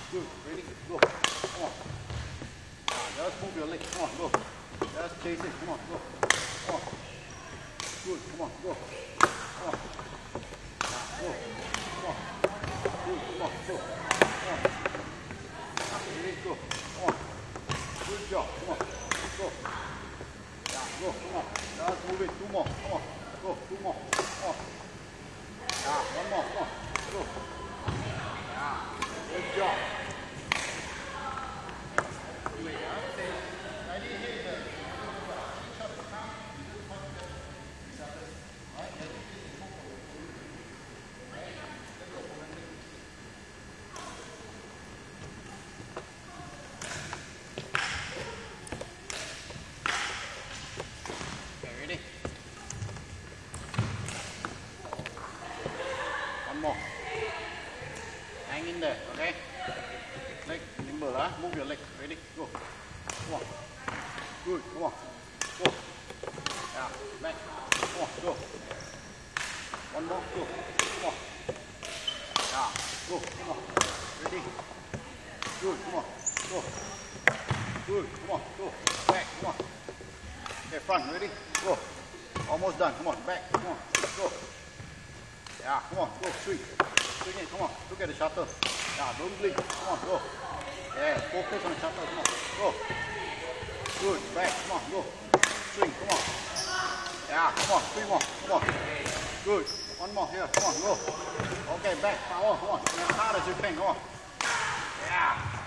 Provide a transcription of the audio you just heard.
Good. Ready? Go. Come on. Just move your leg. Come on, go. Just chase it. Come on, go. Come on. Good. Come on, go. Come on. Go. Come on. Good. Come on, go. Come on. Ready? Go. Come on. Good job. Come on. Go. Yeah, go. Come on. Just move it. Two more. Come on. Go. Two more. Come on. Yeah, one more. Come on. Go. Yeah. Good job. More. Hang in there, okay? Leg, nimble, huh? Move your leg. Ready? Go. Come on. Good. Come on. Go. Yeah. Back. Come on. Go. One more. Go. Come on. Yeah. Go. Come on. Ready? Good. Come on. Go. Good. Come on. Go. Back. Come on. Okay, front. Ready? Go. Almost done. Come on. Back. Come on. Go. Yeah, come on, go, swing. Swing it, come on, look at the shuttle. Yeah, don't blink, come on, go. Yeah, focus on the shuttle, come on, go. Good, back, come on, go. Swing, come on. Yeah, come on, 3 more, come on. Good, 1 more here, come on, go. Okay, back, power, come on. As hard as you can, come on. Yeah.